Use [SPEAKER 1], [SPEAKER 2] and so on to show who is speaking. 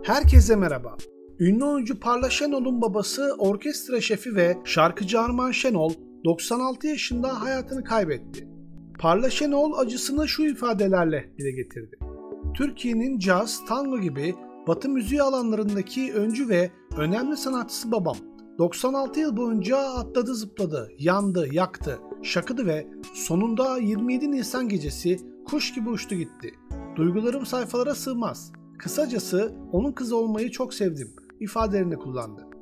[SPEAKER 1] Herkese merhaba. Ünlü oyuncu Parla Şenol'un babası orkestra şefi ve şarkıcı Armağan Şenol 96 yaşında hayatını kaybetti. Parla Şenol acısını şu ifadelerle dile getirdi. Türkiye'nin caz, tango gibi Batı müziği alanlarındaki öncü ve önemli sanatçısı babam. 96 yıl boyunca atladı zıpladı, yandı, yaktı, şakıdı ve sonunda 27 Nisan gecesi kuş gibi uçtu gitti. Duygularım sayfalara sığmaz. Kısacası onun kızı olmayı çok sevdim ifadelerini kullandı.